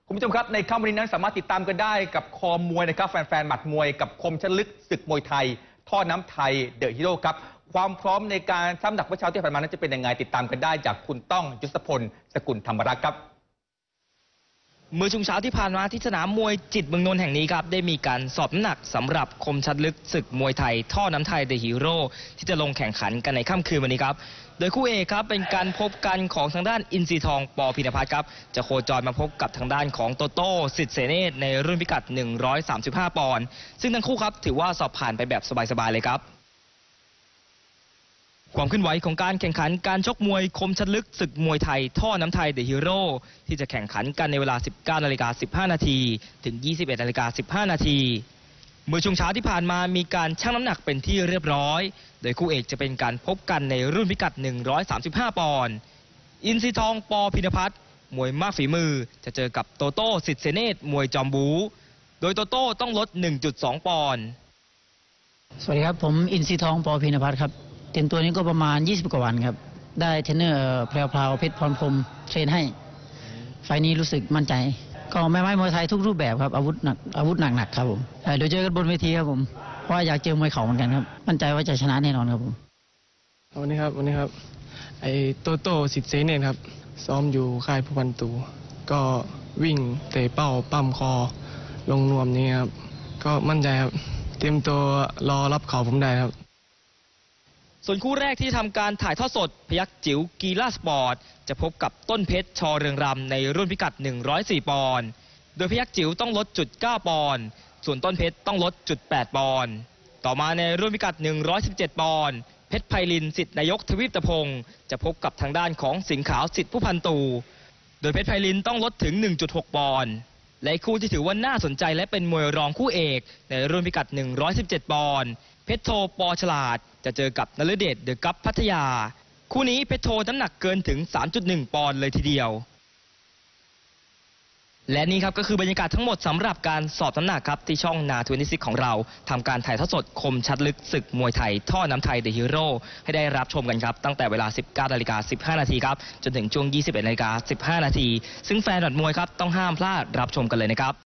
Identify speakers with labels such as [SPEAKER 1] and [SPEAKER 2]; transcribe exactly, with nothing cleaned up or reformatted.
[SPEAKER 1] คุณผู้ชมครับในค่ำวันนี้นั้นสามารถติดตามกันได้กับคอมวยนะครับแฟนๆหมัดมวยกับคมชลึกศึกมวยไทยท่อน้ำไทยเดอะฮีโร่ครับความพร้อมในการซ้ำหนักเมื่อเช้าที่ผ่านมานั้นจะเป็นยังไงติดตามกันได้จากคุณต้องยศพลสกุลธรรมรักษ์ครับ
[SPEAKER 2] เมื่อช่วงเช้าที่ผ่านมาที่สนามมวยจิตเมืองนนท์แห่งนี้ครับได้มีการสอบน้ำหนักสำหรับคมชัดลึกศึกมวยไทยท่อน้ำไทยเดอะฮีโร่ที่จะลงแข่งขันกันในค่ำคืนวันนี้ครับโดยคู่เอกครับเป็นการพบกันของทางด้านอินทรีทองป.พินภัทรครับจะโคจรมาพบกับทางด้านของโตโต้สิทธิ์เสเนศในรุ่นพิกัดหนึ่งร้อยสามสิบห้าปอนด์ซึ่งทั้งคู่ครับถือว่าสอบผ่านไปแบบสบายๆเลยครับความเคลื่อนไหวของการแข่งขันการชกมวยคมชัดลึกศึกมวยไทยท่อน้ำไทยเดอะฮีโร่ที่จะแข่งขันกันในเวลา สิบเก้านาฬิกาสิบห้านาทีถึง ยี่สิบเอ็ดนาฬิกาสิบห้านาทีเมื่อช่วงเช้าที่ผ่านมามีการชั่งน้ำหนักเป็นที่เรียบร้อยโดยคู่เอกจะเป็นการพบกันในรุ่นพิกัดหนึ่งร้อยสามสิบห้าปอนด์อินทรีทองป.พินภัทรมวยมากฝีมือจะเจอกับโตโต้สิทธิ์เสเนศมวยจอมบูโดยโตโต้ต้องลด หนึ่งจุดสอง ปอนด์
[SPEAKER 3] สวัสดีครับผมอินทรีทองป.พินภัทรครับเตรียมตัวนี้ก็ประมาณยี่สิบกว่าวันครับได้เทรนเนอร์แพรวพราวเพชรพรพรหมเทรนให้ไฟนี้รู้สึกมั่นใจก็ไม่ไม่มวยไทยทุกรูปแบบครับอาวุธหนักอาวุธหนักหนักครับผมเดี๋ยวเจอกันบนเวทีครับผมเพราะอยากเจอมวยเข่าเหมือนกันครับมั่นใจว่าจะชนะแน่นอนครับผม
[SPEAKER 4] วันนี้ครับวันนี้ครับไอโตโต้สิทธิ์เสเนศครับซ้อมอยู่ค่ายผู้พันตูก็วิ่งเตะเป้าปั้มคอลงนวมนี้ครับก็มั่นใจครับเตรียมตัวรอรับเข่าผมได้ครับ
[SPEAKER 2] ส่วนคู่แรกที่ทำการถ่ายทอดสดพยัคฆ์จิ๋วกีฬาสปอร์ตจะพบกับต้นเพชรชอเรืองรำในรุ่นพิกัดหนึ่งร้อยสี่ปอนด์โดยพยัคฆ์จิ๋วต้องลดจุดเก้าปอนด์ส่วนต้นเพชรต้องลดจุดแปดปอนด์ต่อมาในรุ่นพิกัดหนึ่งร้อยสิบเจ็ดปอนด์เพชรไพลินสิทธินายกทวีปตะพงศ์จะพบกับทางด้านของสิงห์ขาวสิทธิผู้พันตูโดยเพชรไพลินต้องลดถึง หนึ่งจุดหกปอนด์และคู่ที่ถือว่าน่าสนใจและเป็นมวยรองคู่เอกในรุ่นพิกัดหนึ่งร้อยสิบเจ็ดปอนด์เพชรโทปอฉลาดจะเจอกับนฤเดชเดอะกัปพัทยาคู่นี้เพชรโทน้ำหนักเกินถึง สามจุดหนึ่ง ปอนด์เลยทีเดียวและนี่ครับก็คือบรรยากาศทั้งหมดสำหรับการสอบน้ำหนักครับที่ช่องนาทเวนตี้ซิกของเราทำการถ่ายทอดสดคมชัดลึกศึกมวยไทยท่อน้ำไทยเดอะฮีโร่ให้ได้รับชมกันครับตั้งแต่เวลา สิบเก้านาฬิกาสิบห้านาทีครับจนถึงช่วง ยี่สิบเอ็ดนาฬิกาสิบห้านาทีซึ่งแฟนหมัดมวยครับต้องห้ามพลาดรับชมกันเลยนะครับ